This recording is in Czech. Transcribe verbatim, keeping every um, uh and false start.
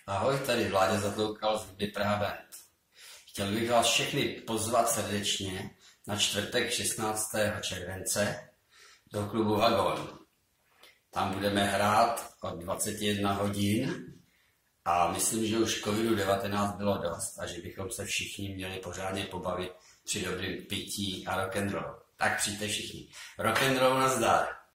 Ahoj, tady Vláďa Zatloukal z Hudby Praha Band. Chtěl bych vás všechny pozvat srdečně na čtvrtek šestnáctého července do klubu Vagon. Tam budeme hrát od dvacet jedna hodin a myslím, že už covidu devatenáct bylo dost a že bychom se všichni měli pořádně pobavit při dobrým pití a rock'n'roll. Tak přijďte všichni. Rock'n'roll nazdar.